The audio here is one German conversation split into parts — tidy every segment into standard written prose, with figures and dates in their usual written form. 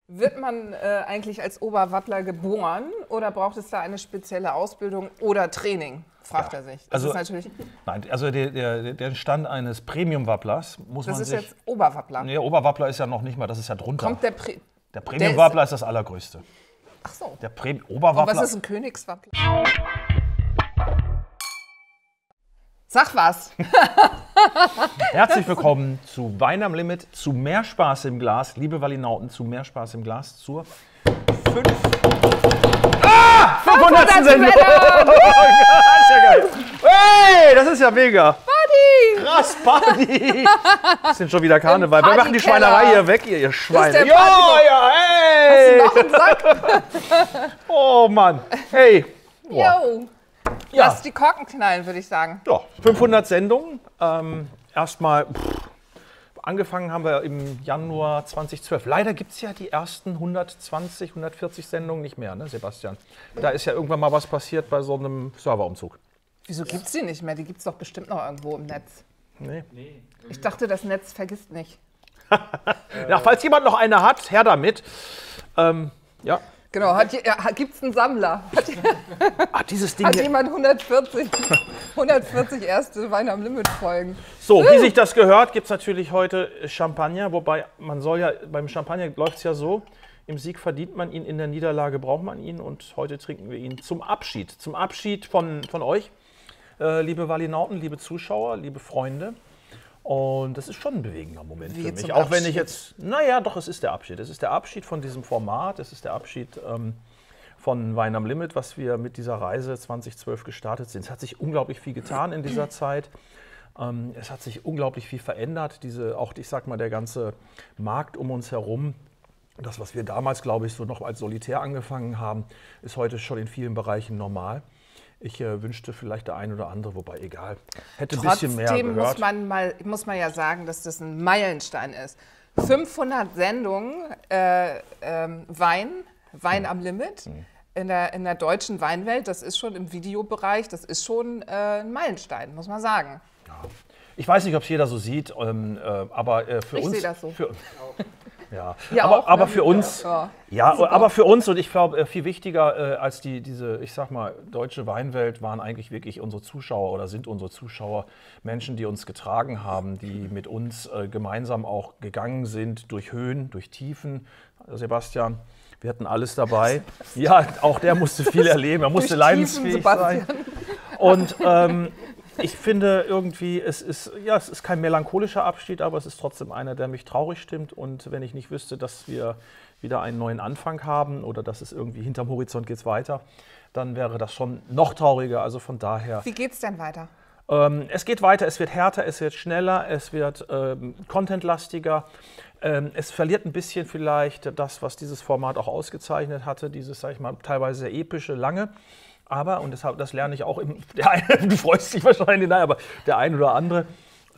Wird man eigentlich als Oberwattler geboren oder braucht es da eine spezielle Ausbildung oder Training? Fragt er sich. Das ist natürlich nein, also der Stand eines Premium-Wapplers muss man sich... Das ist jetzt Oberwappler? Nee, Oberwappler ist ja noch nicht mal, das ist ja drunter. Kommt der Premium-Wappler ist das Allergrößte. Ach so. Der Oberwappler... Und was ist ein Königswappler? Sag was! Herzlich willkommen zu Wein am Limit, zu Mehr Spaß im Glas. Liebe Wallinauten, zu Mehr Spaß im Glas, zur 500. Sendung! Das ist ja geil! Hey, das ist ja mega! Party! Krass, Party! Das sind schon wieder Karneval. Wir machen die Schweinerei hier weg, ihr Schweine. Ja, hey! Hast du noch einen Sack? Oh Mann, hey! Jo! Ja. Lass die Korken knallen, würde ich sagen. Ja, 500 Sendungen. Erstmal, angefangen haben wir im Januar 2012. Leider gibt es ja die ersten 120, 140 Sendungen nicht mehr, ne, Sebastian? Da ist ja irgendwann mal was passiert bei so einem Serverumzug. Wieso gibt es die nicht mehr? Die gibt es doch bestimmt noch irgendwo im Netz. Nee. Ich dachte, das Netz vergisst nicht. Ja, falls jemand noch eine hat, her damit. Ja. Genau, gibt es einen Sammler? Dieses Ding Hat hier. jemand 140 erste Wein am Limit Folgen? So, wie sich das gehört, gibt es natürlich heute Champagner. Wobei man soll ja, beim Champagner läuft es ja so, im Sieg verdient man ihn, in der Niederlage braucht man ihn. Und heute trinken wir ihn zum Abschied. Zum Abschied von euch, liebe Wallinauten, liebe Zuschauer, liebe Freunde. Und das ist schon ein bewegender Moment für mich. Auch wenn ich jetzt, naja, doch, es ist der Abschied. Es ist der Abschied von diesem Format, es ist der Abschied von Wein am Limit, was wir mit dieser Reise 2012 gestartet sind. Es hat sich unglaublich viel getan in dieser Zeit. Es hat sich unglaublich viel verändert. Auch, ich sag mal, der ganze Markt um uns herum. Das, was wir damals, glaube ich, so noch als solitär angefangen haben, ist heute schon in vielen Bereichen normal. Ich wünschte vielleicht der ein oder andere, wobei egal, hätte ein bisschen mehr gehört. Trotzdem muss man ja sagen, dass das ein Meilenstein ist. 500 Sendungen Wein am Limit in der deutschen Weinwelt, das ist schon im Videobereich, das ist schon ein Meilenstein, muss man sagen. Ja. Ich weiß nicht, ob es jeder so sieht, aber für uns... Ich sehe das so. Ja, ja aber für uns, aber für uns und ich glaube, viel wichtiger als diese, ich sag mal, deutsche Weinwelt waren eigentlich wirklich unsere Zuschauer oder sind unsere Zuschauer Menschen, die uns getragen haben, die mit uns gemeinsam auch gegangen sind durch Höhen, durch Tiefen. Sebastian, wir hatten alles dabei. Ja, auch der musste viel erleben, er musste leidensfähig sein. Und ich finde irgendwie, es ist kein melancholischer Abschied, aber es ist trotzdem einer, der mich traurig stimmt. Und wenn ich nicht wüsste, dass wir wieder einen neuen Anfang haben oder dass es irgendwie hinterm Horizont geht es weiter, dann wäre das schon noch trauriger. Also von daher. Wie geht es denn weiter? Es geht weiter, es wird härter, es wird schneller, es wird contentlastiger. Es verliert ein bisschen vielleicht das, was dieses Format auch ausgezeichnet hatte, dieses, sag ich mal, teilweise sehr epische, lange. Aber, und das lerne ich auch, du freust dich wahrscheinlich, nein, aber der ein oder andere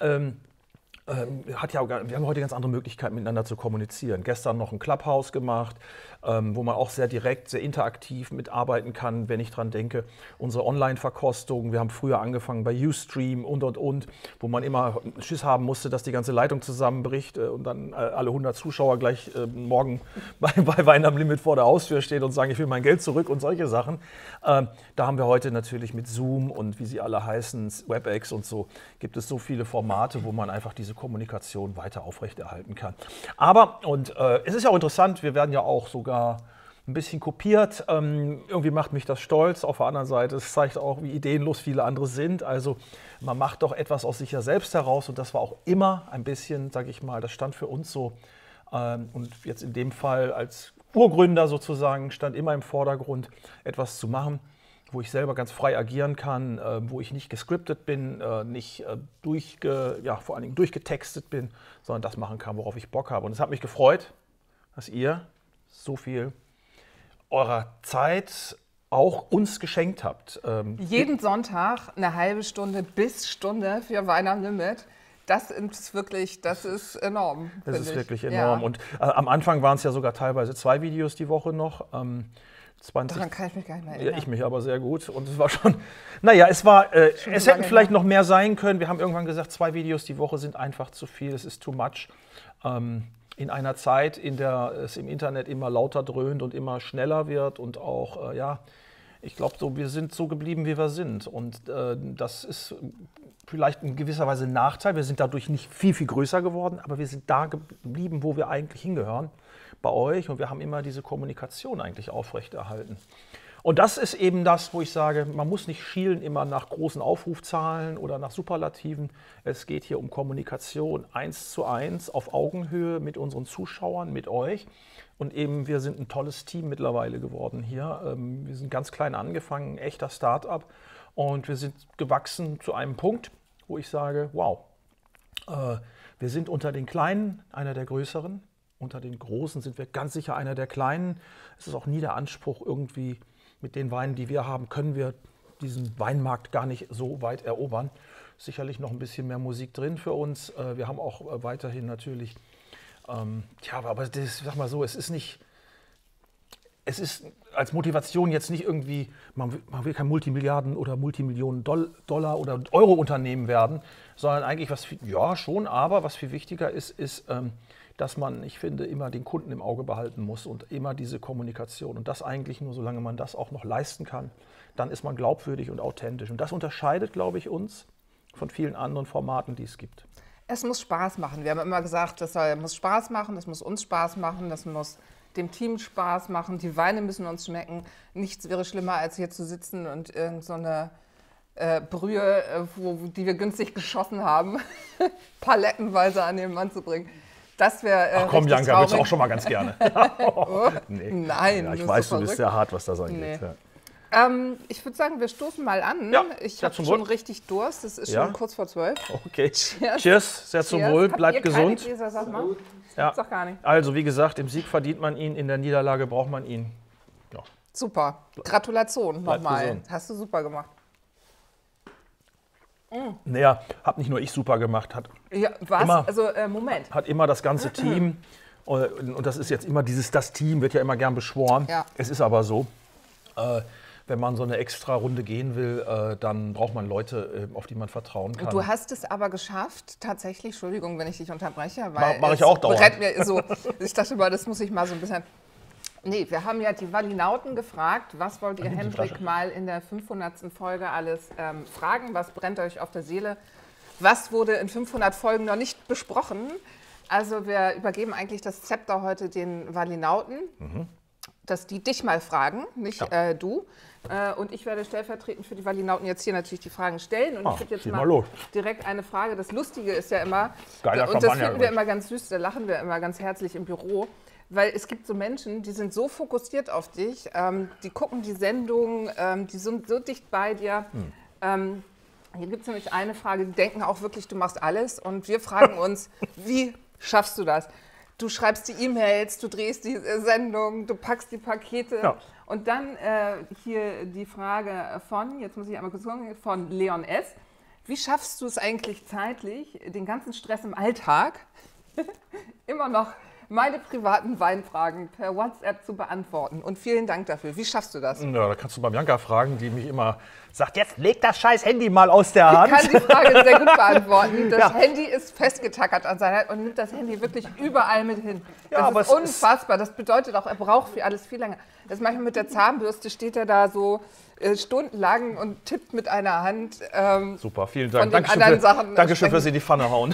wir haben heute ganz andere Möglichkeiten, miteinander zu kommunizieren. Gestern noch ein Clubhouse gemacht, wo man auch sehr direkt, sehr interaktiv mitarbeiten kann, wenn ich dran denke. Unsere Online-Verkostung, wir haben früher angefangen bei Ustream und, wo man immer Schiss haben musste, dass die ganze Leitung zusammenbricht und dann alle 100 Zuschauer gleich morgen bei Wein am Limit vor der Haustür stehen und sagen, ich will mein Geld zurück und solche Sachen. Da haben wir heute natürlich mit Zoom und wie sie alle heißen, WebEx und so, gibt es so viele Formate, wo man einfach diese Kommunikation weiter aufrechterhalten kann. Aber, und es ist ja auch interessant, wir werden ja auch sogar ein bisschen kopiert. Irgendwie macht mich das stolz. Auf der anderen Seite, es zeigt auch, wie ideenlos viele andere sind. Also man macht doch etwas aus sich ja selbst heraus und das war auch immer ein bisschen, sage ich mal, das stand für uns so. Und jetzt in dem Fall als Urgründer sozusagen stand immer im Vordergrund, etwas zu machen, wo ich selber ganz frei agieren kann, wo ich nicht gescriptet bin, nicht vor allen Dingen durchgetextet bin, sondern das machen kann, worauf ich Bock habe. Und es hat mich gefreut, dass ihr so viel eurer Zeit auch uns geschenkt habt. Jeden Sonntag eine halbe Stunde bis Stunde für Wein am Limit. Das ist enorm. Das ist wirklich enorm. Ja. Und am Anfang waren es ja sogar teilweise 2 Videos die Woche noch. 20. Daran kann ich mich gar nicht mehr erinnern. Ja, ich mich aber sehr gut. Und es war schon, naja, es hätten vielleicht noch mehr sein können. Wir haben irgendwann gesagt, 2 Videos die Woche sind einfach zu viel, es ist too much. in einer Zeit, in der es im Internet immer lauter dröhnt und immer schneller wird und auch, ich glaube, wir sind so geblieben, wie wir sind. Und das ist vielleicht in gewisser Weise ein Nachteil. Wir sind dadurch nicht viel, viel größer geworden, aber wir sind da geblieben, wo wir eigentlich hingehören, bei euch. Und wir haben immer diese Kommunikation eigentlich aufrechterhalten. Und das ist eben das, wo ich sage, man muss nicht schielen immer nach großen Aufrufzahlen oder nach Superlativen. Es geht hier um Kommunikation 1:1 auf Augenhöhe mit unseren Zuschauern, mit euch. Und eben, wir sind ein tolles Team mittlerweile geworden hier. Wir sind ganz klein angefangen, ein echter Start-up. Und wir sind gewachsen zu einem Punkt, wo ich sage, wow, wir sind unter den Kleinen einer der Größeren. Unter den Großen sind wir ganz sicher einer der Kleinen. Es ist auch nie der Anspruch, irgendwie mit den Weinen, die wir haben, können wir diesen Weinmarkt gar nicht so weit erobern. Sicherlich noch ein bisschen mehr Musik drin für uns. Wir haben auch weiterhin natürlich, aber das, sag mal so, es ist als Motivation jetzt nicht irgendwie, man will kein Multimilliarden- oder Multimillionen-Dollar- oder Euro-Unternehmen werden, sondern eigentlich was viel wichtiger ist, dass man, ich finde, immer den Kunden im Auge behalten muss und immer diese Kommunikation. Und das eigentlich nur, solange man das auch noch leisten kann, dann ist man glaubwürdig und authentisch. Und das unterscheidet, glaube ich, uns von vielen anderen Formaten, die es gibt. Es muss Spaß machen. Wir haben immer gesagt, das muss Spaß machen, das muss uns Spaß machen, das muss dem Team Spaß machen, die Weine müssen uns schmecken. Nichts wäre schlimmer, als hier zu sitzen und irgend so eine Brühe, die wir günstig geschossen haben, palettenweise an den Mann zu bringen. Das wäre Ach komm, Janka, willst du auch schon mal ganz gerne. Nee. Nein. Ja, ich weiß, du bist sehr hart, was das angeht. Nee. Ja. Ich würde sagen, wir stoßen mal an. Ja, ich habe schon richtig Durst. Es ist schon kurz vor 12. Okay. Cheers, sehr zum Wohl. Bleibt gesund. Keine Gläser, sag mal? Das gibt's doch gar nicht. Also, wie gesagt, im Sieg verdient man ihn, in der Niederlage braucht man ihn. Ja. Super. Gratulation nochmal. Gesund. Hast du super gemacht. Naja, hat nicht nur ich super gemacht, hat Moment. hat immer das ganze Team, und das ist jetzt immer das Team wird ja immer gern beschworen. Ja. Es ist aber so, wenn man so eine extra Runde gehen will, dann braucht man Leute, auf die man vertrauen kann. Du hast es aber geschafft, tatsächlich, Entschuldigung, wenn ich dich unterbreche, weil mach ich auch dauernd. Mir so, ich dachte mal, das muss ich mal so ein bisschen... Nee, wir haben ja die Wallinauten gefragt, was wollt ihr Hendrik mal in der 500. Folge alles fragen, was brennt euch auf der Seele, was wurde in 500 Folgen noch nicht besprochen. Also wir übergeben eigentlich das Zepter heute den Wallinauten, dass die dich mal fragen, nicht du. Und ich werde stellvertretend für die Wallinauten jetzt hier natürlich die Fragen stellen. Und ich würde jetzt mal direkt eine Frage, das Lustige ist ja immer, und das finden wir immer ganz süß, da lachen wir immer ganz herzlich im Büro, weil es gibt so Menschen, die sind so fokussiert auf dich, die gucken die Sendung, die sind so dicht bei dir. Hier gibt es nämlich eine Frage, die denken auch wirklich, du machst alles. Und wir fragen uns, wie schaffst du das? Du schreibst die E-Mails, du drehst die Sendung, du packst die Pakete. Ja. Und dann hier die Frage jetzt muss ich einmal kurz gucken, von Leon S. Wie schaffst du es eigentlich zeitlich, den ganzen Stress im Alltag immer noch meine privaten Weinfragen per WhatsApp zu beantworten? Und vielen Dank dafür. Wie schaffst du das? Ja, da kannst du beim Janka fragen, die mich immer sagt, jetzt leg das scheiß Handy mal aus der Hand. Ich kann die Frage sehr gut beantworten. Das Handy ist festgetackert an seiner Hand und nimmt das Handy wirklich überall mit hin. Das ist unfassbar. Das bedeutet auch, er braucht für alles viel länger. Das manchmal mit der Zahnbürste steht er da so stundenlang und tippt mit einer Hand. Super, vielen Dank. Dankeschön, fürs in die Pfanne hauen.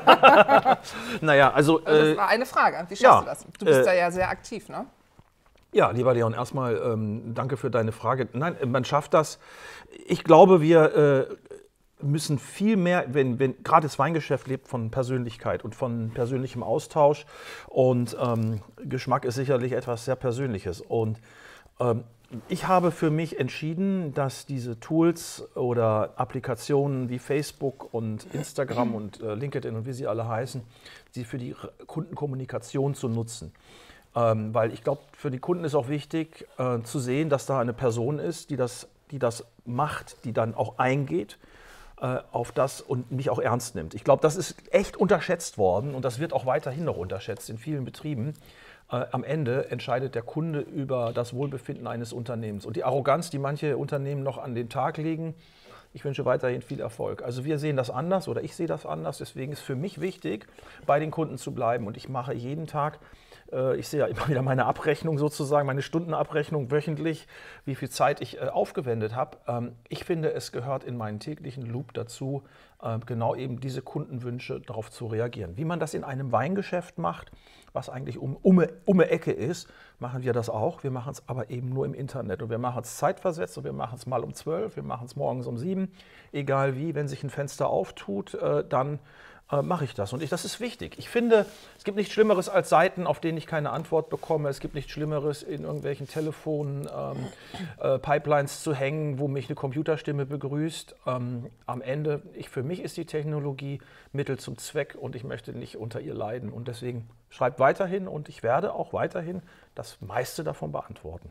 Naja, also das war eine Frage. Wie schaffst du das? Du bist da ja sehr aktiv, ne? Ja, lieber Leon, erstmal danke für deine Frage. Nein, man schafft das. Ich glaube, wir müssen viel mehr, wenn gerade das Weingeschäft lebt von Persönlichkeit und von persönlichem Austausch. Und Geschmack ist sicherlich etwas sehr Persönliches. Und ich habe für mich entschieden, dass diese Tools oder Applikationen wie Facebook und Instagram und LinkedIn und wie sie alle heißen, sie für die Kundenkommunikation zu nutzen. Weil ich glaube, für die Kunden ist auch wichtig zu sehen, dass da eine Person ist, die das macht, die dann auch eingeht auf das und mich auch ernst nimmt. Ich glaube, das ist echt unterschätzt worden und das wird auch weiterhin noch unterschätzt in vielen Betrieben. Am Ende entscheidet der Kunde über das Wohlbefinden eines Unternehmens. Und die Arroganz, die manche Unternehmen noch an den Tag legen, Ich wünsche weiterhin viel Erfolg. Also wir sehen das anders oder ich sehe das anders. Deswegen ist für mich wichtig, bei den Kunden zu bleiben. Und ich mache jeden Tag, ich sehe ja immer wieder meine Abrechnung sozusagen, meine Stundenabrechnung wöchentlich, wie viel Zeit ich aufgewendet habe. Ich finde, es gehört in meinen täglichen Loop dazu, genau eben diese Kundenwünsche darauf zu reagieren. Wie man das in einem Weingeschäft macht, was eigentlich um Ecke ist, machen wir das auch. Wir machen es aber eben nur im Internet. Und wir machen es zeitversetzt und wir machen es mal um 12, wir machen es morgens um 7. Egal wie, wenn sich ein Fenster auftut, dann mache ich das. Und das ist wichtig. Ich finde, es gibt nichts Schlimmeres als Seiten, auf denen ich keine Antwort bekomme. Es gibt nichts Schlimmeres, in irgendwelchen Telefonen Pipelines zu hängen, wo mich eine Computerstimme begrüßt. Am Ende, für mich ist die Technologie Mittel zum Zweck und ich möchte nicht unter ihr leiden. Und deswegen schreibt weiterhin und ich werde auch weiterhin das meiste davon beantworten.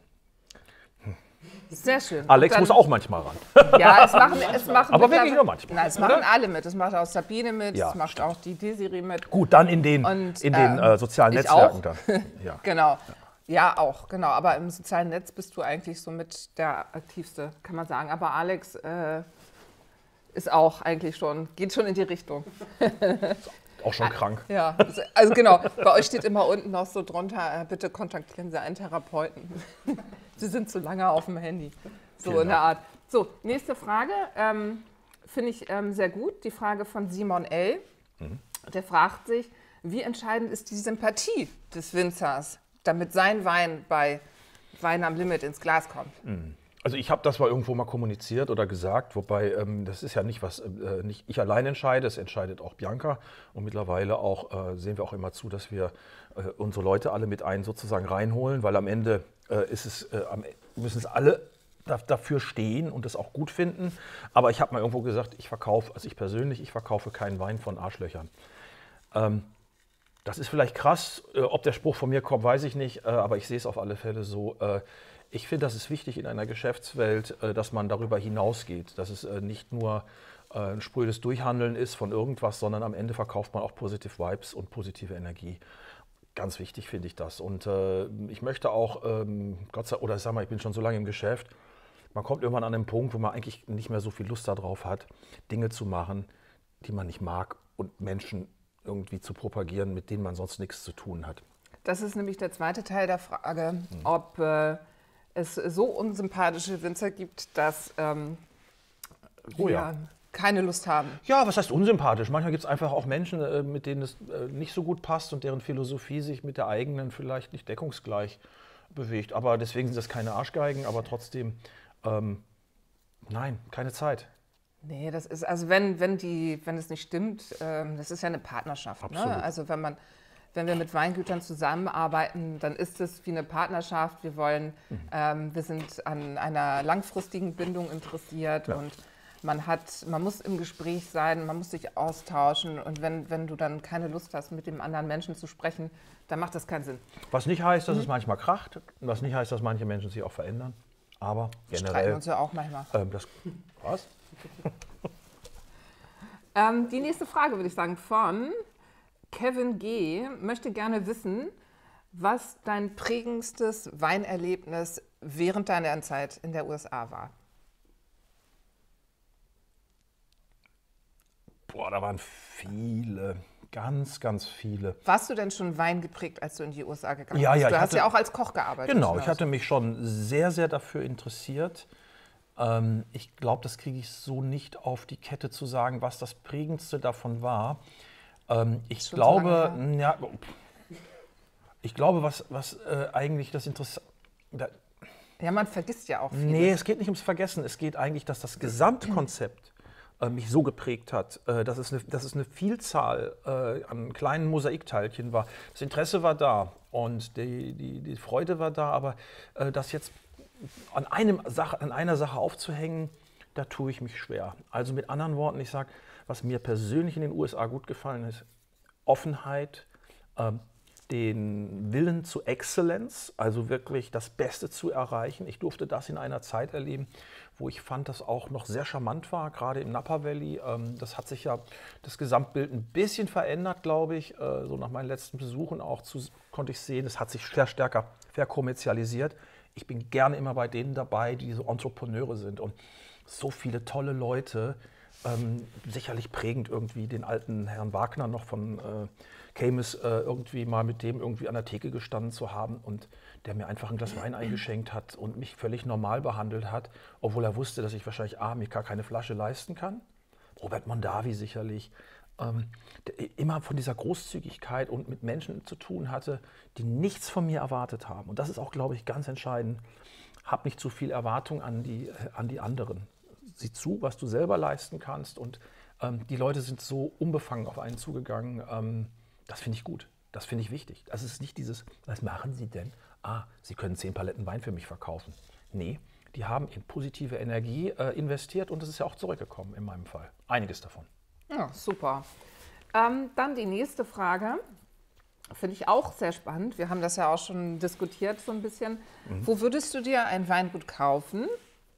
Sehr schön. Alex muss auch manchmal ran. Ja, es machen aber wirklich nur manchmal. Nein, es machen alle mit. Es macht auch Sabine mit, Ja, es macht stimmt. auch die Desiree mit. Gut, dann in den sozialen ich Netzwerken auch. dann. Ja. Genau. Ja, auch, genau. Aber im sozialen Netz bist du eigentlich so mit der aktivste, kann man sagen. Aber Alex ist auch eigentlich geht schon in die Richtung. Auch schon krank. Ja, also genau. Bei euch steht immer unten noch so drunter, bitte kontaktieren Sie einen Therapeuten. Sie sind zu lange auf dem Handy. So Genau. in der Art. So, nächste Frage. Finde ich sehr gut. Die Frage von Simon L. Der fragt sich, wie entscheidend ist die Sympathie des Winzers, damit sein Wein bei Wein am Limit ins Glas kommt? Also ich habe das mal irgendwo mal kommuniziert oder gesagt, wobei das ist ja nicht, was nicht ich allein entscheide, es entscheidet auch Bianca. Und mittlerweile auch sehen wir auch immer zu, dass wir unsere Leute alle mit sozusagen reinholen, weil am Ende müssen es alle dafür stehen und es auch gut finden. Aber ich habe mal irgendwo gesagt, ich verkaufe keinen Wein von Arschlöchern. Das ist vielleicht krass, ob der Spruch von mir kommt, weiß ich nicht, aber ich sehe es auf alle Fälle so. Ich finde, das ist wichtig in einer Geschäftswelt, dass man darüber hinausgeht, dass es nicht nur ein sprödes Durchhandeln ist von irgendwas, sondern am Ende verkauft man auch Positive Vibes und positive Energie. Ganz wichtig finde ich das. Und ich möchte auch, ich bin schon so lange im Geschäft, man kommt irgendwann an einen Punkt, wo man eigentlich nicht mehr so viel Lust darauf hat, Dinge zu machen, die man nicht mag und Menschen irgendwie zu propagieren, mit denen man sonst nichts zu tun hat. Das ist nämlich der zweite Teil der Frage, ob es so unsympathische Winzer gibt, dass wir keine Lust haben. Ja, was heißt unsympathisch? Manchmal gibt es einfach auch Menschen, mit denen es nicht so gut passt und deren Philosophie sich mit der eigenen vielleicht nicht deckungsgleich bewegt. Aber deswegen sind das keine Arschgeigen, aber trotzdem, nein, keine Zeit. Nee, das ist, also wenn es nicht stimmt, das ist ja eine Partnerschaft. Absolut. Ne? Also wenn wir mit Weingütern zusammenarbeiten, dann ist es wie eine Partnerschaft. Wir sind an einer langfristigen Bindung interessiert und man muss im Gespräch sein, man muss sich austauschen und wenn du dann keine Lust hast, mit dem anderen Menschen zu sprechen, dann macht das keinen Sinn. Was nicht heißt, dass es manchmal kracht, was nicht heißt, dass manche Menschen sich auch verändern, aber generell... Streiten uns ja auch manchmal. Was? Die nächste Frage würde ich sagen von Kevin G. möchte gerne wissen, was dein prägendstes Weinerlebnis während deiner Zeit in der USA war. Boah, da waren viele, ganz, ganz viele. Warst du denn schon Wein geprägt, als du in die USA gegangen bist? Ja, du hast ja auch als Koch gearbeitet. Genau, ich hatte mich schon sehr, sehr dafür interessiert. Ich glaube, das kriege ich so nicht auf die Kette zu sagen, was das prägendste davon war. Ich glaube, was eigentlich das Interessante... Ja, man vergisst ja auch viel. Nee, es geht nicht ums Vergessen. Es geht eigentlich, dass das Gesamtkonzept mich so geprägt hat, dass es eine Vielzahl an kleinen Mosaikteilchen war. Das Interesse war da und die Freude war da, aber das jetzt an einer Sache aufzuhängen, da tue ich mich schwer. Also mit anderen Worten, ich sage, was mir persönlich in den USA gut gefallen ist, Offenheit, den Willen zur Exzellenz, also wirklich das Beste zu erreichen. Ich durfte das in einer Zeit erleben, wo ich fand, dass auch noch sehr charmant war, gerade im Napa Valley. Das hat sich ja das Gesamtbild ein bisschen verändert, glaube ich. So nach meinen letzten Besuchen auch konnte ich sehen, es hat sich sehr stärker verkommerzialisiert. Ich bin gerne immer bei denen dabei, die so Entrepreneure sind. Und so viele tolle Leute, sicherlich prägend irgendwie den alten Herrn Wagner noch von Camus, irgendwie mal mit dem irgendwie an der Theke gestanden zu haben und der mir einfach ein Glas Wein eingeschenkt hat und mich völlig normal behandelt hat, obwohl er wusste, dass ich wahrscheinlich mir gar keine Flasche leisten kann. Robert Mondavi sicherlich. Der immer von dieser Großzügigkeit und mit Menschen zu tun hatte, die nichts von mir erwartet haben. Und das ist auch, glaube ich, ganz entscheidend. Hab nicht zu viel Erwartung an die anderen. Sieh zu, was du selber leisten kannst. Und die Leute sind so unbefangen auf einen zugegangen. Das finde ich gut. Das finde ich wichtig. Das ist nicht dieses, was machen Sie denn? Sie können 10 Paletten Wein für mich verkaufen. Nee, die haben in positive Energie investiert und es ist ja auch zurückgekommen in meinem Fall. Einiges davon. Ja, super. Dann die nächste Frage. Finde ich auch sehr spannend. Wir haben das ja auch schon diskutiert so ein bisschen. Wo würdest du dir ein Weingut kaufen?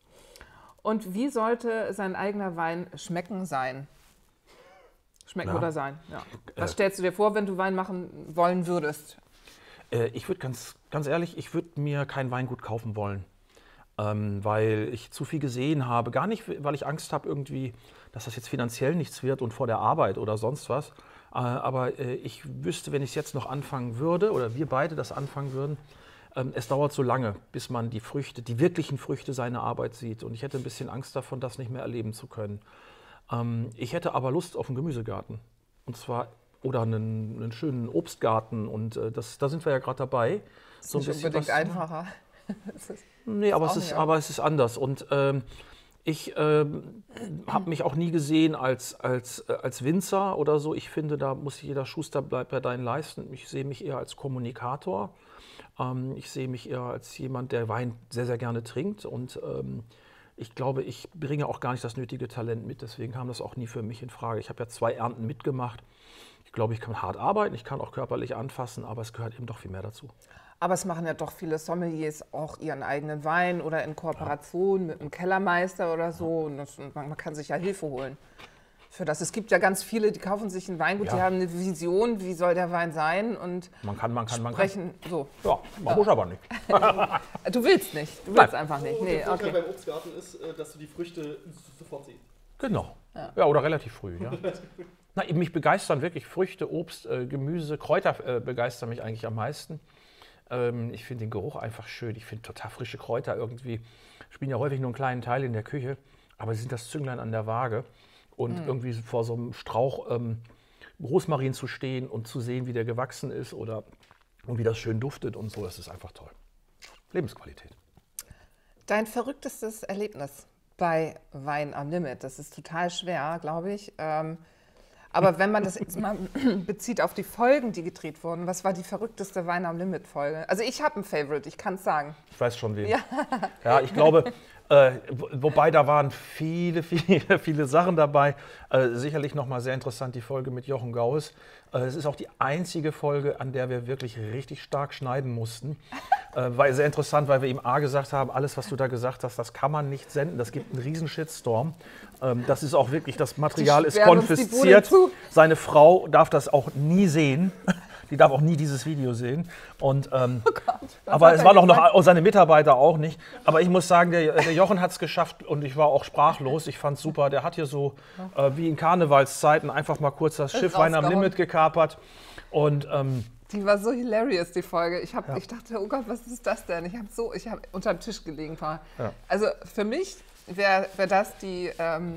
Und wie sollte sein eigener Wein schmecken sein? Schmecken oder sein, ja. Was stellst du dir vor, wenn du Wein machen wollen würdest? Ich würde ganz ehrlich, ich würde mir kein Weingut kaufen wollen, weil ich zu viel gesehen habe. Gar nicht, weil ich Angst habe irgendwie, dass das jetzt finanziell nichts wird und vor der Arbeit oder sonst was. Aber ich wüsste, wenn ich es jetzt noch anfangen würde oder wir beide das anfangen würden, es dauert so lange, bis man die Früchte, die wirklichen Früchte seiner Arbeit sieht. Und ich hätte ein bisschen Angst davon, das nicht mehr erleben zu können. Ich hätte aber Lust auf einen Gemüsegarten. Und zwar, oder einen schönen Obstgarten. Und da sind wir ja gerade dabei. Das ist so nicht unbedingt einfacher. Nee, aber es ist anders. Und ich habe mich auch nie gesehen als Winzer oder so. Ich finde, da muss jeder Schuster bleibt bei deinen Leisten. Ich sehe mich eher als Kommunikator. Ich sehe mich eher als jemand, der Wein sehr, sehr gerne trinkt. Und ich glaube, ich bringe auch gar nicht das nötige Talent mit. Deswegen kam das auch nie für mich in Frage. Ich habe ja 2 Ernten mitgemacht. Ich glaube, ich kann hart arbeiten, ich kann auch körperlich anfassen, aber es gehört eben doch viel mehr dazu. Aber es machen ja doch viele Sommeliers auch ihren eigenen Wein oder in Kooperation mit einem Kellermeister oder so. Und man kann sich ja Hilfe holen für das. Es gibt ja ganz viele, die kaufen sich ein Weingut, die haben eine Vision, wie soll der Wein sein und man kann. So. Ja, man muss aber nicht. Du willst nicht, du willst einfach nicht. Nee, der Vorteil beim Obstgarten ist, dass du die Früchte sofort siehst. Genau, ja oder relativ früh. Ja. Na, mich begeistern wirklich Früchte, Obst, Gemüse, Kräuter begeistern mich eigentlich am meisten. Ich finde den Geruch einfach schön. Ich finde total frische Kräuter irgendwie, spielen ja häufig nur einen kleinen Teil in der Küche, aber sie sind das Zünglein an der Waage. Und irgendwie vor so einem Strauch Rosmarin zu stehen und zu sehen, wie der gewachsen ist und wie das schön duftet und so, das ist einfach toll. Lebensqualität. Dein verrücktestes Erlebnis bei Wein am Limit, das ist total schwer, glaube ich. Aber wenn man das jetzt mal bezieht auf die Folgen, die gedreht wurden, was war die verrückteste Wein am Limit-Folge? Also ich habe ein Favorite, ich kann es sagen. Ich weiß schon wen. Ja, ich glaube, wobei da waren viele Sachen dabei. Sicherlich nochmal sehr interessant die Folge mit Jochen Gauss. Es ist auch die einzige Folge, an der wir wirklich richtig stark schneiden mussten. War sehr interessant, weil wir ihm gesagt haben, alles, was du da gesagt hast, das kann man nicht senden. Das gibt einen riesen Shitstorm. Das ist auch wirklich, das Material ist konfisziert. Seine Frau darf das auch nie sehen. Die darf auch nie dieses Video sehen. Und, aber es waren auch seine Mitarbeiter auch nicht. Aber ich muss sagen, der Jochen hat es geschafft und ich war auch sprachlos. Ich fand es super. Der hat hier so wie in Karnevalszeiten einfach mal kurz das Schiff Wein am Limit gekapert. Und, die war so hilarious, die Folge. Ich dachte, oh Gott, was ist das denn? Ich habe unter dem Tisch gelegen. Ja. Also für mich wäre das die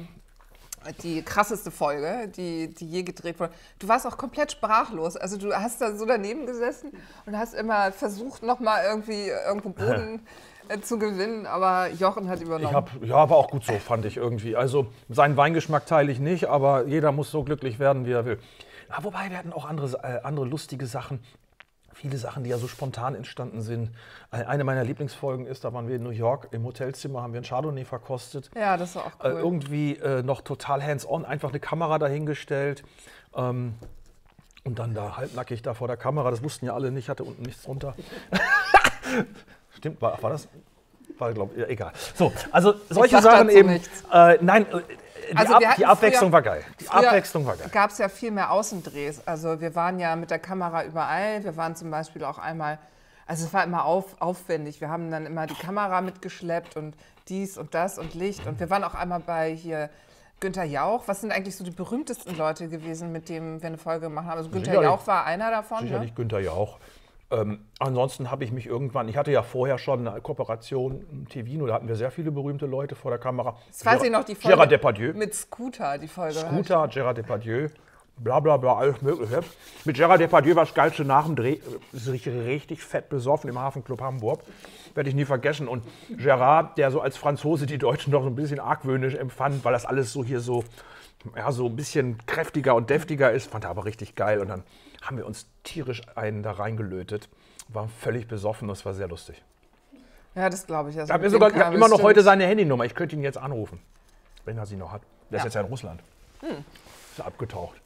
krasseste Folge, die je gedreht wurde. Du warst auch komplett sprachlos. Also du hast da so daneben gesessen und hast immer versucht, nochmal irgendwo Boden zu gewinnen, aber Jochen hat übernommen. War auch gut so, fand ich irgendwie. Also seinen Weingeschmack teile ich nicht, aber jeder muss so glücklich werden, wie er will. Ja, wobei wir hatten auch andere lustige Sachen. Viele Sachen, die ja so spontan entstanden sind. Eine meiner Lieblingsfolgen ist, da waren wir in New York im Hotelzimmer, haben wir ein Chardonnay verkostet. Ja, das war auch cool. Irgendwie noch total hands-on, einfach eine Kamera dahingestellt. Und dann da halbnackig da vor der Kamera, das wussten ja alle nicht, hatte unten nichts drunter. Stimmt, war das? War, glaube ich, egal. So, also solche Sachen eben. Nein, die Abwechslung war geil. Gab es ja viel mehr Außendrehs. Also wir waren ja mit der Kamera überall. Wir waren zum Beispiel auch einmal, Also es war immer aufwendig. Wir haben dann immer die Kamera mitgeschleppt und dies und das und Licht. Und wir waren auch einmal bei hier Günther Jauch. Was sind eigentlich so die berühmtesten Leute gewesen, mit denen wir eine Folge gemacht haben? Also Günther Jauch war einer davon. Sicherlich ne? Günther Jauch. Ansonsten habe ich mich irgendwann, ich hatte ja vorher schon eine Kooperation im Tivino, da hatten wir sehr viele berühmte Leute vor der Kamera. Das weiß ich noch, die Folge Gerard Depardieu. mit Scooter, die Folge. Scooter, Gerard Depardieu, bla bla bla, alles mögliche. Mit Gerard Depardieu war das Geilste nach dem Dreh, sich richtig fett besoffen im Hafenclub Hamburg. Werde ich nie vergessen. Und Gerard, der so als Franzose die Deutschen doch so ein bisschen argwöhnisch empfand, weil das alles so hier so, ja, so ein bisschen kräftiger und deftiger ist, fand er aber richtig geil. Und dann haben wir uns tierisch einen da reingelötet, waren völlig besoffen, das war sehr lustig. Ja, das glaube ich. Also Ich habe immer noch heute seine Handynummer, ich könnte ihn jetzt anrufen, wenn er sie noch hat. Der ist jetzt ja in Russland. Ist abgetaucht.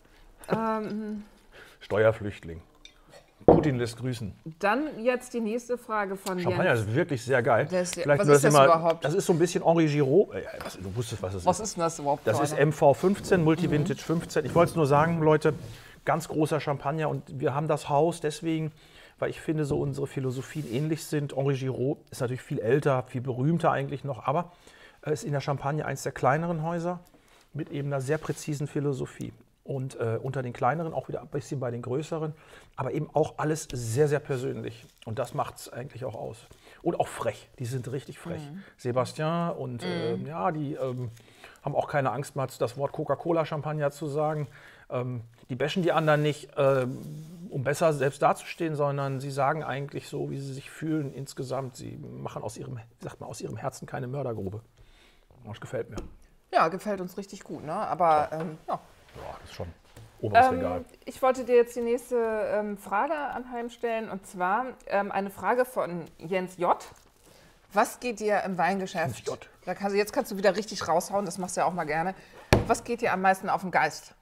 Steuerflüchtling. Putin lässt grüßen. Dann jetzt die nächste Frage von Champagner Jens. ist wirklich sehr geil. Was ist das überhaupt? Das ist so ein bisschen Henri Giraud. Du wusstest, was es ist. Was ist denn das überhaupt? Das ist MV15, Multivintage 15. Ich wollte es nur sagen, Leute, ganz großer Champagner. Und wir haben das Haus deswegen, weil ich finde, so unsere Philosophien ähnlich sind. Henri Giraud ist natürlich viel älter, viel berühmter eigentlich noch, aber ist in der Champagne eines der kleineren Häuser mit eben einer sehr präzisen Philosophie. Und unter den kleineren auch wieder ein bisschen bei den größeren, aber eben auch alles sehr, sehr persönlich. Und das macht es eigentlich auch aus. Und auch frech, die sind richtig frech. Sebastian und ja, die haben auch keine Angst mal das Wort Coca-Cola-Champagner zu sagen. Die bashen die anderen nicht, um besser selbst dazustehen, sondern sie sagen eigentlich so, wie sie sich fühlen insgesamt. Sie machen aus ihrem Herzen keine Mördergrube. Das gefällt mir. Ja, gefällt uns richtig gut, ne? Aber ja. Ja, das ist schon oberes Regal. Ich wollte dir jetzt die nächste Frage anheimstellen, und zwar eine Frage von Jens J. Was geht dir im Weingeschäft? Jens J. Jetzt kannst du wieder richtig raushauen, das machst du ja auch mal gerne. Was geht dir am meisten auf den Geist?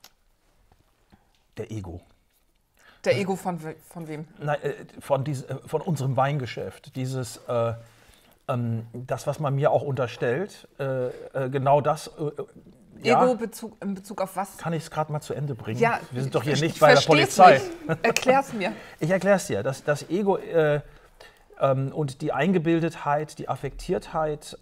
Der Ego. Der Ego von wem? Nein, von unserem Weingeschäft. Das, was man mir auch unterstellt, genau das. Ego in Bezug auf was? Kann ich es gerade mal zu Ende bringen? Ja, wir sind doch hier nicht bei der Polizei. Erklär's mir. Ich erkläre es dir. Das Ego und die Eingebildetheit, die Affektiertheit,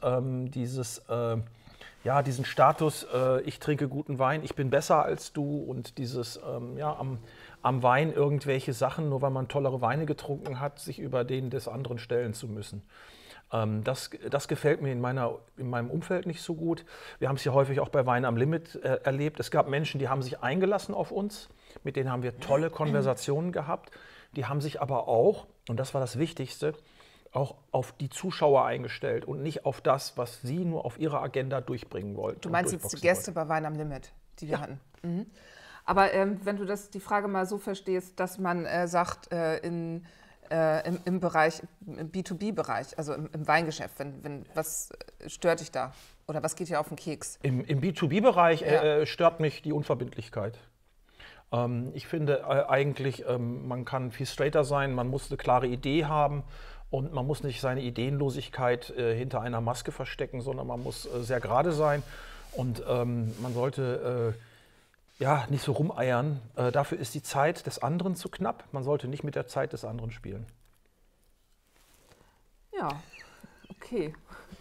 diesen Status, ich trinke guten Wein, ich bin besser als du, und dieses am Wein irgendwelche Sachen, nur weil man tollere Weine getrunken hat, sich über den des anderen stellen zu müssen. Das gefällt mir in meinem Umfeld nicht so gut. Wir haben es ja häufig auch bei Wein am Limit erlebt. Es gab Menschen, die haben sich eingelassen auf uns, mit denen haben wir tolle Konversationen gehabt. Die haben sich aber auch, und das war das Wichtigste, auch auf die Zuschauer eingestellt und nicht auf das, was sie nur auf ihrer Agenda durchbringen wollten. Du meinst jetzt die Gäste bei Wein am Limit, die wir hatten? Mhm. Aber wenn du die Frage mal so verstehst, dass man sagt, im Bereich, im B2B-Bereich, also im Weingeschäft, was stört dich da? Oder was geht dir auf den Keks? Im B2B-Bereich stört mich die Unverbindlichkeit. Ich finde eigentlich, man kann viel straighter sein, man muss eine klare Idee haben und man muss nicht seine Ideenlosigkeit hinter einer Maske verstecken, sondern man muss sehr gerade sein und man sollte nicht so rumeiern. Dafür ist die Zeit des anderen zu knapp. Man sollte nicht mit der Zeit des anderen spielen. Ja, okay.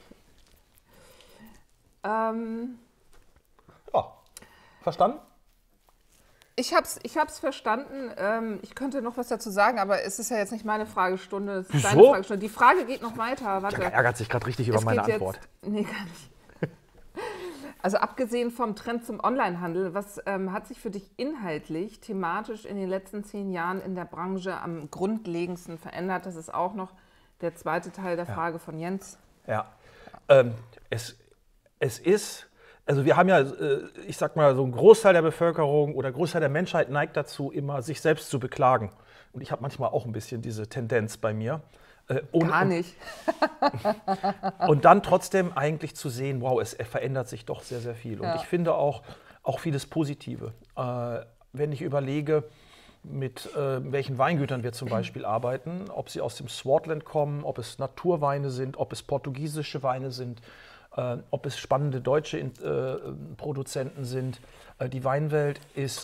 Verstanden? Ich hab's verstanden. Ich könnte noch was dazu sagen, aber es ist ja jetzt nicht meine Fragestunde, es ist deine Fragestunde. Die Frage geht noch weiter. Warte. Der ärgert sich gerade richtig über meine Antwort. Nee, gar nicht. Also abgesehen vom Trend zum Onlinehandel, was hat sich für dich inhaltlich, thematisch in den letzten 10 Jahren in der Branche am grundlegendsten verändert? Das ist auch noch der zweite Teil der Frage von Jens. Ja, es ist, also wir haben ja, ich sag mal, so ein Großteil der Bevölkerung oder Großteil der Menschheit neigt dazu, immer sich selbst zu beklagen. Und ich habe manchmal auch ein bisschen diese Tendenz bei mir. Gar nicht. Und dann trotzdem eigentlich zu sehen, wow, es verändert sich doch sehr, sehr viel. Und ich finde auch vieles Positive. Wenn ich überlege, mit welchen Weingütern wir zum Beispiel arbeiten, ob sie aus dem Swartland kommen, ob es Naturweine sind, ob es portugiesische Weine sind, ob es spannende deutsche Produzenten sind. Die Weinwelt ist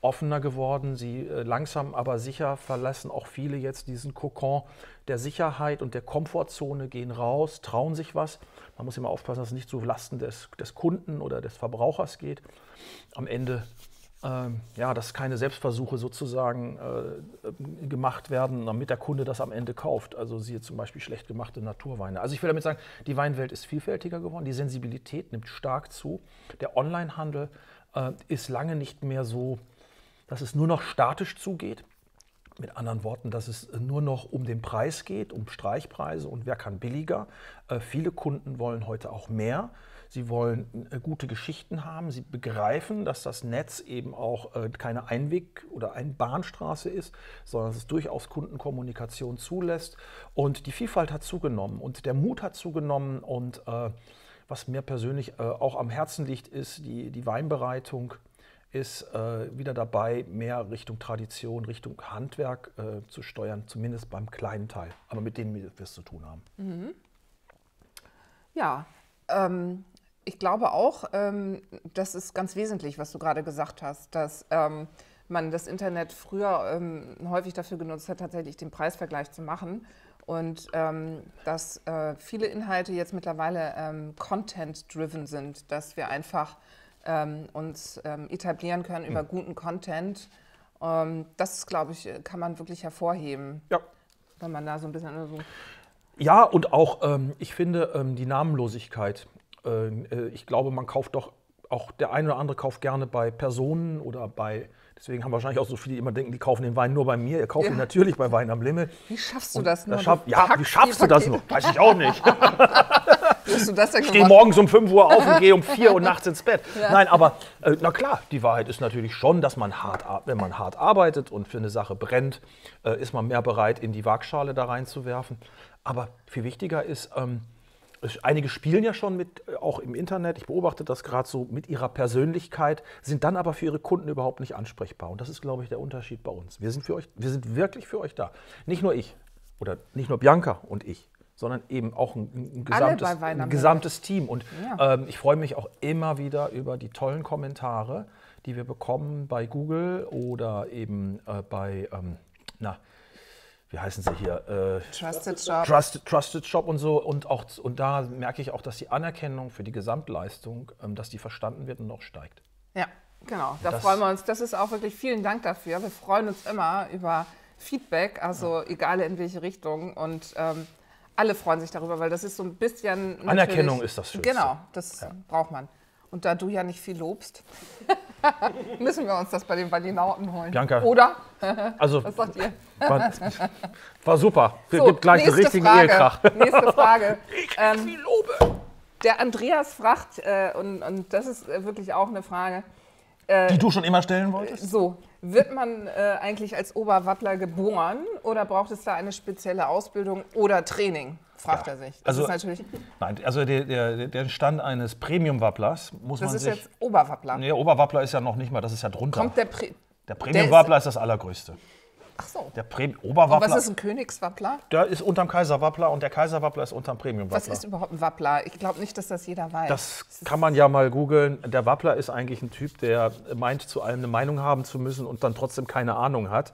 offener geworden. Sie langsam aber sicher verlassen auch viele jetzt diesen Kokon der Sicherheit und der Komfortzone, gehen raus, trauen sich was. Man muss immer aufpassen, dass es nicht zu Lasten des Kunden oder des Verbrauchers geht. Am Ende, dass keine Selbstversuche sozusagen gemacht werden, damit der Kunde das am Ende kauft. Also siehe zum Beispiel schlecht gemachte Naturweine. Also ich will damit sagen, die Weinwelt ist vielfältiger geworden, die Sensibilität nimmt stark zu. Der Onlinehandel ist lange nicht mehr so, dass es nur noch statisch zugeht. Mit anderen Worten, dass es nur noch um den Preis geht, um Streichpreise und wer kann billiger. Viele Kunden wollen heute auch mehr. Sie wollen gute Geschichten haben. Sie begreifen, dass das Netz eben auch keine Einweg- oder Einbahnstraße ist, sondern dass es durchaus Kundenkommunikation zulässt. Und die Vielfalt hat zugenommen und der Mut hat zugenommen. Und was mir persönlich auch am Herzen liegt, ist die Weinbereitung. Ist wieder dabei, mehr Richtung Tradition, Richtung Handwerk zu steuern, zumindest beim kleinen Teil. Aber mit denen wir es zu tun haben. Mhm. Ja, ich glaube auch, das ist ganz wesentlich, was du gerade gesagt hast, dass man das Internet früher häufig dafür genutzt hat, tatsächlich den Preisvergleich zu machen. Und dass viele Inhalte jetzt mittlerweile content-driven sind, dass wir einfach uns etablieren können über guten Content. Das, glaube ich, kann man wirklich hervorheben, wenn man da so ein bisschen so... Ja, und auch, ich finde, die Namenlosigkeit. Ich glaube, man kauft doch, auch der eine oder andere kauft gerne bei Personen oder bei... Deswegen haben wahrscheinlich auch so viele, die immer denken, die kaufen den Wein nur bei mir. Ihr kauft ihn natürlich bei Wein am Limit. Wie schaffst du das nur? Wie schaffst du das nur? Weiß ich auch nicht. Hast du das denn ich stehe morgens um 5 Uhr auf und gehe um 4 Uhr nachts ins Bett. Ja. Nein, aber na klar, die Wahrheit ist natürlich schon, dass man wenn man hart arbeitet und für eine Sache brennt, ist man mehr bereit, in die Waagschale da reinzuwerfen. Aber viel wichtiger ist, einige spielen ja schon mit, auch im Internet, ich beobachte das gerade so, mit ihrer Persönlichkeit, sind dann aber für ihre Kunden überhaupt nicht ansprechbar. Und das ist, glaube ich, der Unterschied bei uns. Wir sind für euch, wir sind wirklich für euch da. Nicht nur ich oder nicht nur Bianca und ich, sondern eben auch ein gesamtes Team. Und ich freue mich auch immer wieder über die tollen Kommentare, die wir bekommen bei Google oder eben bei, wie heißen sie hier? Trusted Shop. Trusted Shop und so. Und da merke ich auch, dass die Anerkennung für die Gesamtleistung, dass die verstanden wird und noch steigt. Ja, genau. Da freuen wir uns. Das ist auch wirklich, vielen Dank dafür. Wir freuen uns immer über Feedback, also egal in welche Richtung. Und alle freuen sich darüber, weil das ist so ein bisschen... Anerkennung ist das Schönste. Genau, das braucht man. Und da du ja nicht viel lobst, müssen wir uns das bei den Valinauten holen. Bianca. Oder? Also, was sagt ihr? War super. So, gibt gleich den richtigen Ehekrach. Nächste Frage. Ich krieg viel Lobe. Der Andreas fragt, und das ist wirklich auch eine Frage. Die du schon immer stellen wolltest? So, wird man eigentlich als Oberwappler geboren oder braucht es da eine spezielle Ausbildung oder Training? Fragt er sich. Das ist natürlich. Nein, also der Stand eines Premium-Wapplers muss man sich... Das ist jetzt Oberwappler. Nee, Oberwappler ist ja noch nicht mal, das ist ja drunter. Kommt der Premium-Wappler ist das Allergrößte. Ach so. Der Oberwappler. Und was ist ein Königswappler? Der ist unterm Kaiserwappler und der Kaiserwappler ist unterm Premium-Wappler. Was ist überhaupt ein Wappler? Ich glaube nicht, dass das jeder weiß. Das kann man ja mal googeln. Der Wappler ist eigentlich ein Typ, der meint, zu allem eine Meinung haben zu müssen und dann trotzdem keine Ahnung hat.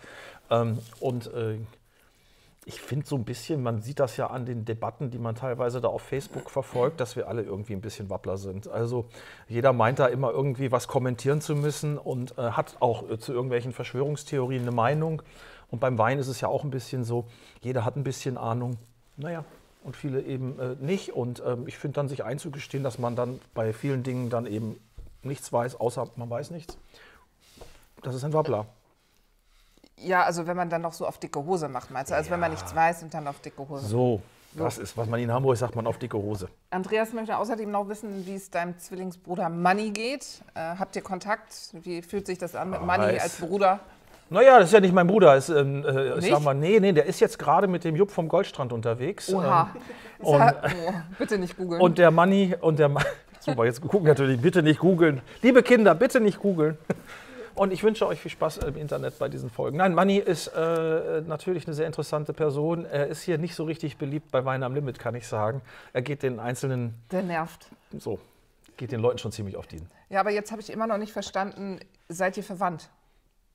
Ich finde so ein bisschen, man sieht das ja an den Debatten, die man teilweise da auf Facebook verfolgt, dass wir alle irgendwie ein bisschen Wappler sind. Also jeder meint da immer irgendwie was kommentieren zu müssen und hat auch zu irgendwelchen Verschwörungstheorien eine Meinung. Und beim Wein ist es ja auch ein bisschen so, jeder hat ein bisschen Ahnung, naja, und viele eben nicht. Und ich finde dann, sich einzugestehen, dass man dann bei vielen Dingen dann eben nichts weiß, außer man weiß nichts, das ist ein Wappler. Ja, also wenn man dann noch so auf dicke Hose macht, meinst du? Also wenn man nichts weiß und dann auf dicke Hose. So, das ist, was man in Hamburg sagt, man auf dicke Hose. Andreas möchte außerdem noch wissen, wie es deinem Zwillingsbruder Manni geht. Habt ihr Kontakt? Wie fühlt sich das an mit Manni als Bruder? Naja, das ist ja nicht mein Bruder. Ich sag mal, nee, der ist jetzt gerade mit dem Jupp vom Goldstrand unterwegs. Oha. Bitte nicht googeln. Und der Manni super, jetzt gucken natürlich, bitte nicht googeln. Liebe Kinder, bitte nicht googeln. Und ich wünsche euch viel Spaß im Internet bei diesen Folgen. Nein, Manni ist natürlich eine sehr interessante Person. Er ist hier nicht so richtig beliebt bei Wein am Limit, kann ich sagen. Er geht den einzelnen... Der nervt. So, geht den Leuten schon ziemlich auf die... Ja, aber jetzt habe ich immer noch nicht verstanden, seid ihr verwandt?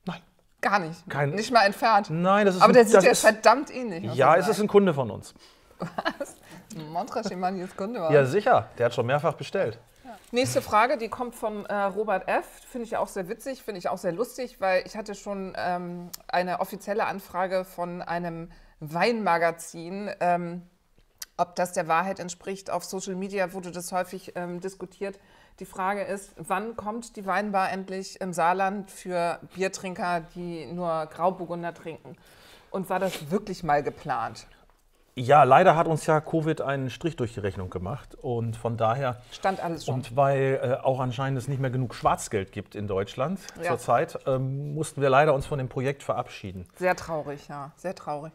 Gar nicht. Nicht mal entfernt. Nein, das ist aber der sieht ja verdammt ähnlich. Ja, es ist ein Kunde von uns. Was? Montrachet ist Kunde war. Ja, sicher. Der hat schon mehrfach bestellt. Ja. Nächste Frage, die kommt von Robert F. Finde ich auch sehr witzig, finde ich auch sehr lustig, weil ich hatte schon eine offizielle Anfrage von einem Weinmagazin. Ob das der Wahrheit entspricht, auf Social Media wurde das häufig diskutiert. Die Frage ist, wann kommt die Weinbar endlich im Saarland für Biertrinker, die nur Grauburgunder trinken? Und war das wirklich mal geplant? Ja, leider hat uns ja Covid einen Strich durch die Rechnung gemacht und von daher... Stand alles schon. Und weil auch anscheinend es nicht mehr genug Schwarzgeld gibt in Deutschland zurzeit, mussten wir leider uns von dem Projekt verabschieden. Sehr traurig, ja, sehr traurig.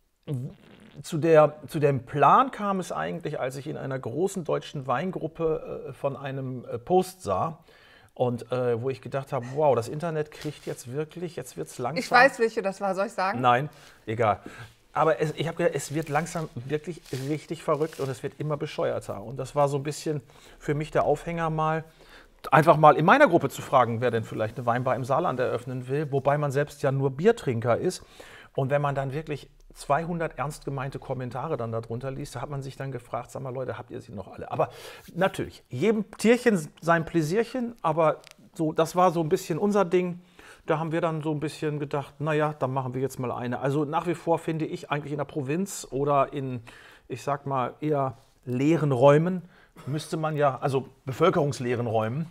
Zu dem Plan kam es eigentlich, als ich in einer großen deutschen Weingruppe von einem Post sah und wo ich gedacht habe, wow, das Internet kriegt jetzt wird es langsam. Ich weiß, welche das war, soll ich sagen? Nein, egal. Aber ich habe gedacht, es wird langsam wirklich richtig verrückt und es wird immer bescheuerter. Und das war so ein bisschen für mich der Aufhänger einfach mal in meiner Gruppe zu fragen, wer denn vielleicht eine Weinbar im Saarland eröffnen will, wobei man selbst ja nur Biertrinker ist. Und wenn man dann wirklich 200 ernst gemeinte Kommentare dann darunter liest, da hat man sich dann gefragt, sag mal Leute, habt ihr sie noch alle? Aber natürlich, jedem Tierchen sein Pläsierchen, aber so, das war so ein bisschen unser Ding. Da haben wir dann so ein bisschen gedacht, naja, dann machen wir jetzt mal eine. Also nach wie vor finde ich eigentlich in der Provinz oder in, ich sag mal, eher leeren Räumen, müsste man ja, also bevölkerungsleeren Räumen,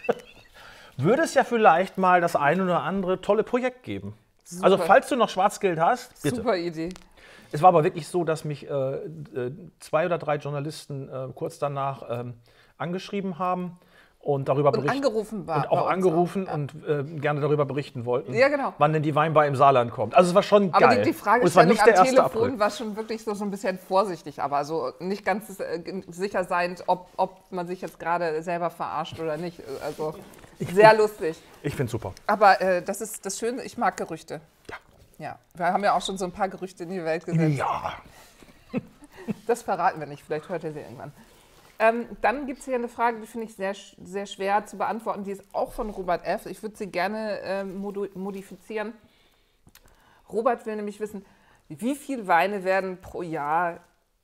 würde es ja vielleicht mal das ein oder andere tolle Projekt geben. Super. Also falls du noch Schwarzgeld hast, bitte. Super Idee. Es war aber wirklich so, dass mich 2 oder 3 Journalisten kurz danach angeschrieben haben und darüber berichten. Angerufen war. Und auch angerufen und gerne darüber berichten wollten, ja, genau. wann denn die Weinbar im Saarland kommt. Also es war schon geil. Aber die Fragestellung am Telefon war schon wirklich so ein bisschen vorsichtig, aber also nicht ganz sicher sein, ob man sich jetzt gerade selber verarscht oder nicht. Also sehr lustig. Ich finde es super. Aber das ist das Schöne, ich mag Gerüchte. Ja. Ja, wir haben ja auch schon so ein paar Gerüchte in die Welt gesetzt. Ja. Das verraten wir nicht, vielleicht hört ihr sie irgendwann. Dann gibt es hier eine Frage, die finde ich sehr, sehr schwer zu beantworten. Die ist auch von Robert F. Ich würde sie gerne modifizieren. Robert will nämlich wissen, wie viele Weine werden pro Jahr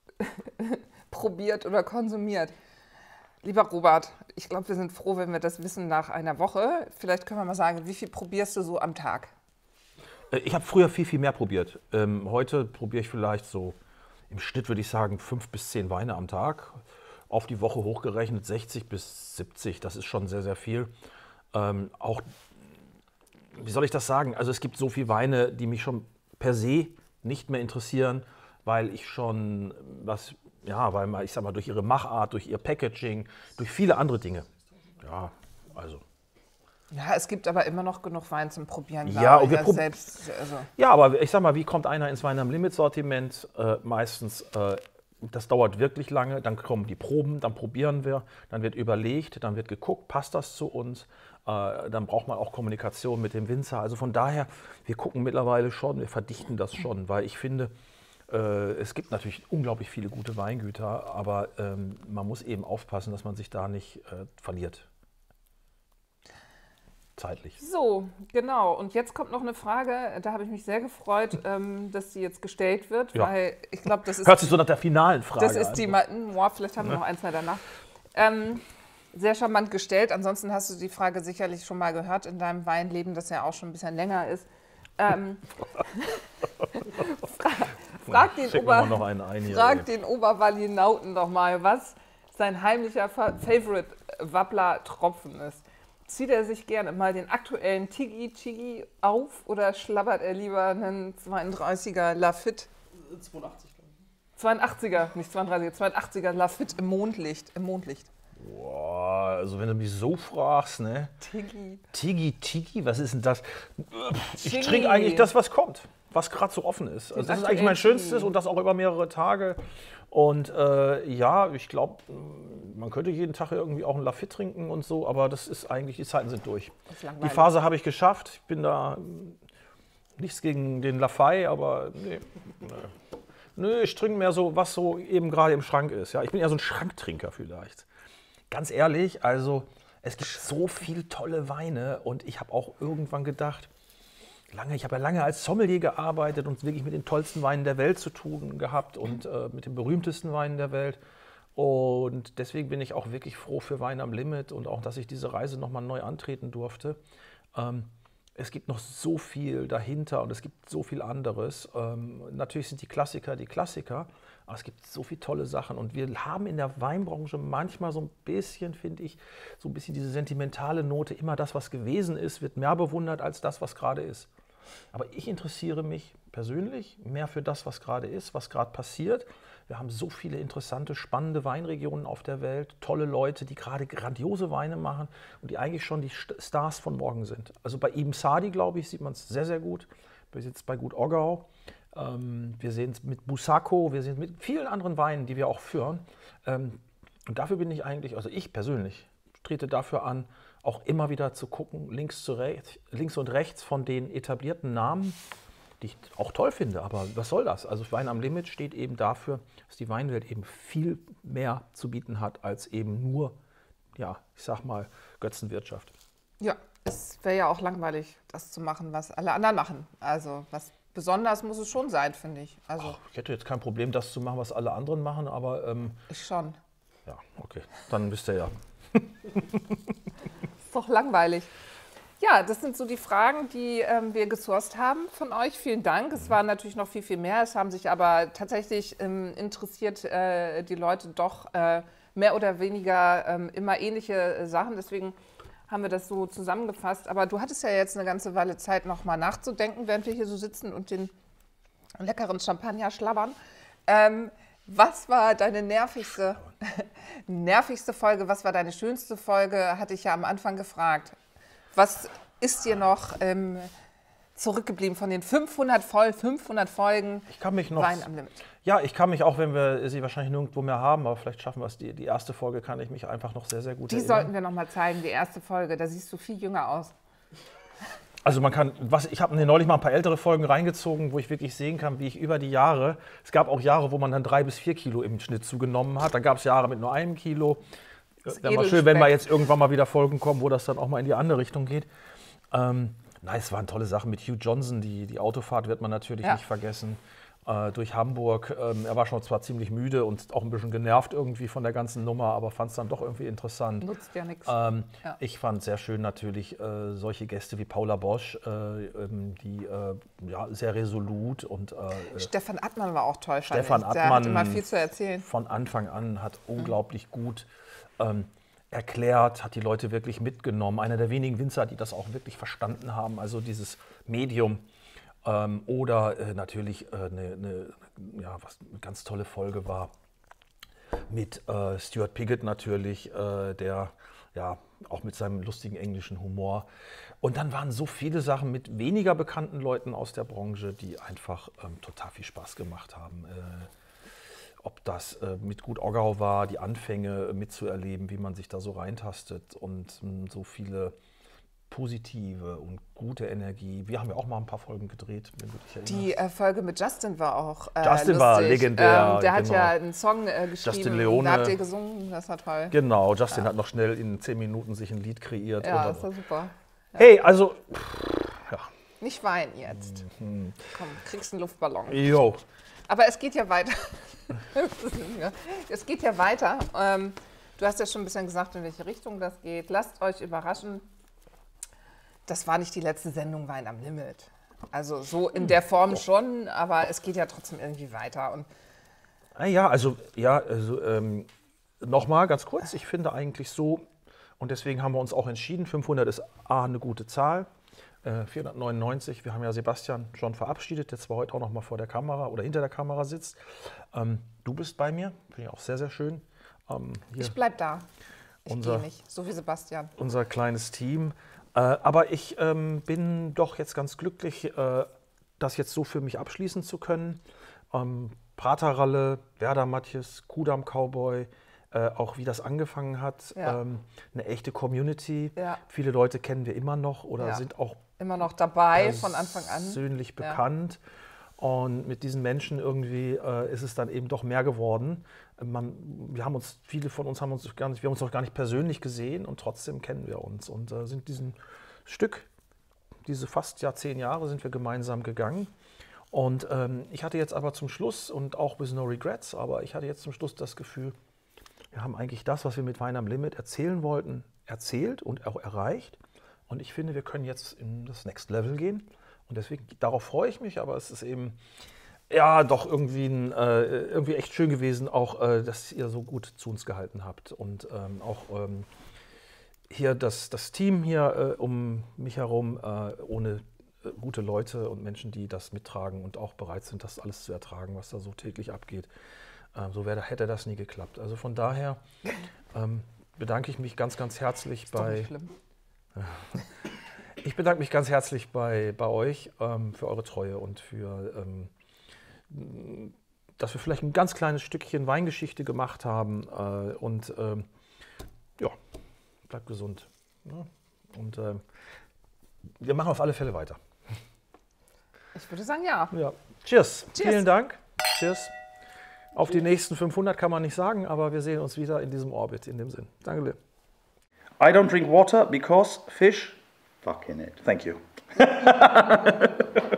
probiert oder konsumiert? Lieber Robert, ich glaube, wir sind froh, wenn wir das wissen nach einer Woche. Vielleicht können wir mal sagen, wie viel probierst du so am Tag? Ich habe früher viel mehr probiert. Heute probiere ich vielleicht so, im Schnitt würde ich sagen, 5 bis 10 Weine am Tag. Auf die Woche hochgerechnet 60 bis 70, das ist schon sehr, sehr viel. Auch, wie soll ich das sagen, also es gibt so viele Weine, die mich schon per se nicht mehr interessieren, weil ich schon weil ich sag mal, durch ihre Machart, durch ihr Packaging, durch viele andere Dinge. Ja, also. Ja, es gibt aber immer noch genug Wein zum Probieren. Ja, und wir selbst. Also. Ja, aber ich sag mal, wie kommt einer ins Wein am Limit-Sortiment? Meistens, das dauert wirklich lange, dann kommen die Proben, dann probieren wir, dann wird überlegt, dann wird geguckt, passt das zu uns? Dann braucht man auch Kommunikation mit dem Winzer. Also von daher, wir gucken mittlerweile schon, wir verdichten das schon, weil ich finde, es gibt natürlich unglaublich viele gute Weingüter, aber man muss eben aufpassen, dass man sich da nicht verliert. Zeitlich. So, genau. Und jetzt kommt noch eine Frage, da habe ich mich sehr gefreut, dass sie jetzt gestellt wird, weil ich glaube, das ist... Hört sich so nach der finalen Frage an. Das ist die, vielleicht haben wir noch ein, zwei danach. Sehr charmant gestellt, ansonsten hast du die Frage sicherlich schon mal gehört in deinem Weinleben, das ja auch schon ein bisschen länger ist. Frag den Oberwallinauten doch mal, was sein heimlicher Favorite-Wappler-Tropfen ist. Zieht er sich gerne mal den aktuellen Tigi auf oder schlabbert er lieber einen 32er Lafite? 82, glaube ich. 82er, nicht 32er, 82er Lafite im Mondlicht. Boah, also wenn du mich so fragst, ne? Tigi, was ist denn das? Ich trinke eigentlich das, was kommt, was gerade so offen ist. Also das ist eigentlich mein Schönstes und das auch über mehrere Tage. Und ich glaube, man könnte jeden Tag irgendwie auch ein Lafite trinken und so, aber das ist eigentlich, die Zeiten sind durch. Die Phase habe ich geschafft. Ich bin da nichts gegen den Lafite, aber nee, ich trinke mehr so, was so eben gerade im Schrank ist. Ja, ich bin eher so ein Schranktrinker vielleicht. Ganz ehrlich, also es gibt so viele tolle Weine und ich habe auch irgendwann gedacht, ich habe ja lange als Sommelier gearbeitet und wirklich mit den tollsten Weinen der Welt zu tun gehabt und mit den berühmtesten Weinen der Welt. Und deswegen bin ich auch wirklich froh für Wein am Limit und auch, dass ich diese Reise nochmal neu antreten durfte. Es gibt noch so viel dahinter und es gibt so viel anderes. Natürlich sind die Klassiker, aber es gibt so viele tolle Sachen. Und wir haben in der Weinbranche manchmal so ein bisschen, finde ich, so ein bisschen diese sentimentale Note. Immer das, was gewesen ist, wird mehr bewundert als das, was gerade ist. Aber ich interessiere mich persönlich mehr für das, was gerade ist, was gerade passiert. Wir haben so viele interessante, spannende Weinregionen auf der Welt, tolle Leute, die gerade grandiose Weine machen und die eigentlich schon die Stars von morgen sind. Also bei Ibn Sadi, glaube ich, sieht man es sehr, sehr gut. Wir sind jetzt bei Gut Oggau. Wir sehen es mit Busako, wir sehen es mit vielen anderen Weinen, die wir auch führen. Und dafür bin ich eigentlich, also ich persönlich, trete dafür an, auch immer wieder zu gucken, links und rechts von den etablierten Namen, die ich auch toll finde, aber was soll das? Also Wein am Limit steht eben dafür, dass die Weinwelt eben viel mehr zu bieten hat als eben nur, ja, ich sag mal, Götzenwirtschaft. Ja, es wäre ja auch langweilig, das zu machen, was alle anderen machen. Also was besonders muss es schon sein, finde ich. Also Ich hätte jetzt kein Problem, das zu machen, was alle anderen machen, aber ich schon. ja, okay, dann wisst ihr ja. Ist doch langweilig. Ja, das sind so die Fragen, die wir gesourced haben von euch. Vielen Dank. Es waren natürlich noch viel, viel mehr. Es haben sich aber tatsächlich interessiert die Leute doch mehr oder weniger immer ähnliche Sachen. Deswegen haben wir das so zusammengefasst. Aber du hattest ja jetzt eine ganze Weile Zeit, noch mal nachzudenken, während wir hier so sitzen und den leckeren Champagner schlabbern. Was war deine nervigste Folge? Was war deine schönste Folge? Hatte ich ja am Anfang gefragt. Was ist dir noch zurückgeblieben von den 500 Folgen Ich kann mich noch, Wein am Limit? Ja, ich kann mich auch, wenn wir sie wahrscheinlich nirgendwo mehr haben, aber vielleicht schaffen wir es, die erste Folge kann ich mich einfach noch sehr, sehr gut erinnern. Die sollten wir noch mal zeigen, die erste Folge. Da siehst du viel jünger aus. Also ich habe mir neulich mal ein paar ältere Folgen reingezogen, wo ich wirklich sehen kann, wie ich über die Jahre, es gab auch Jahre, wo man dann 3 bis 4 Kilo im Schnitt zugenommen hat, dann gab es Jahre mit nur 1 Kilo. Wäre mal schön, wenn mal jetzt irgendwann mal wieder Folgen kommen, wo das dann auch mal in die andere Richtung geht. Nein, es waren tolle Sachen mit Hugh Johnson, die Autofahrt wird man natürlich nicht vergessen. Durch Hamburg. Er war schon zwar ziemlich müde und auch ein bisschen genervt irgendwie von der ganzen Nummer, aber fand es dann doch irgendwie interessant. Nutzt ja nichts. Ich fand sehr schön natürlich solche Gäste wie Paula Bosch, die sehr resolut und Stefan Attmann war auch toll. Stefan Attmann, der hat immer viel zu erzählen. Von Anfang an hat unglaublich gut erklärt, hat die Leute wirklich mitgenommen. Einer der wenigen Winzer, die das auch wirklich verstanden haben, also dieses Medium. Oder natürlich was eine ganz tolle Folge war mit Stuart Piggott natürlich, der ja auch mit seinem lustigen englischen Humor. Und dann waren so viele Sachen mit weniger bekannten Leuten aus der Branche, die einfach total viel Spaß gemacht haben. Ob das mit Gut Oggau war, die Anfänge mitzuerleben, wie man sich da so reintastet und so viele positive und gute Energie. Wir haben ja auch mal ein paar Folgen gedreht, wenn du dich erinnerst. Die Folge mit Justin war auch Justin lustig. war legendär. Der hat ja einen Song geschrieben. Justin Leone. Da habt ihr gesungen, das war toll. Genau, Justin hat noch schnell in 10 Minuten sich ein Lied kreiert. Ja, das war super. Ja. Hey, also, ja. Nicht weinen jetzt. Komm, kriegst einen Luftballon. Jo. Aber es geht ja weiter. Es geht ja weiter. Du hast ja schon ein bisschen gesagt, in welche Richtung das geht. Lasst euch überraschen. Das war nicht die letzte Sendung Wein am Limit. Also so in der Form schon, aber es geht ja trotzdem irgendwie weiter. Und nochmal ganz kurz, ich finde eigentlich so, und deswegen haben wir uns auch entschieden, 500 ist eine gute Zahl, 499, wir haben ja Sebastian schon verabschiedet, der zwar heute auch noch mal vor der Kamera oder hinter der Kamera sitzt. Du bist bei mir, finde ich auch sehr, sehr schön. Ich bleib da, ich gehe nicht, so wie Sebastian. Unser kleines Team. Aber ich bin doch jetzt ganz glücklich, das jetzt so für mich abschließen zu können. Praterralle, Werder Matjes, Kudamm Cowboy, auch wie das angefangen hat. Ja. Eine echte Community. Ja. Viele Leute kennen wir immer noch oder sind auch immer noch dabei von Anfang an. Persönlich bekannt. Und mit diesen Menschen irgendwie ist es dann eben doch mehr geworden. Viele von uns haben uns noch gar nicht persönlich gesehen und trotzdem kennen wir uns und sind diesem Stück Diese fast 10 Jahre sind wir gemeinsam gegangen. Und ich hatte jetzt aber zum Schluss, und auch with no regrets, aber ich hatte jetzt zum Schluss das Gefühl, wir haben eigentlich das, was wir mit Wein am Limit erzählen wollten, erzählt und auch erreicht. Und ich finde, wir können jetzt in das Next Level gehen. Und deswegen, darauf freue ich mich, aber es ist eben, ja, doch irgendwie echt schön gewesen, auch, dass ihr so gut zu uns gehalten habt. Und auch hier das Team hier um mich herum, ohne gute Leute und Menschen, die das mittragen und auch bereit sind, das alles zu ertragen, was da so täglich abgeht. So hätte das nie geklappt. Also von daher bedanke ich mich ganz, ganz herzlich Ich bedanke mich ganz herzlich bei euch für eure Treue und für, dass wir vielleicht ein ganz kleines Stückchen Weingeschichte gemacht haben. Und ja, bleibt gesund. Ne? Und wir machen auf alle Fälle weiter. Ich würde sagen, ja. Cheers. Vielen Dank. Cheers. Auf die nächsten 500 kann man nicht sagen, aber wir sehen uns wieder in diesem Orbit, in dem Sinn. Danke, Lil. I don't drink water because fish... Fucking it. Thank you.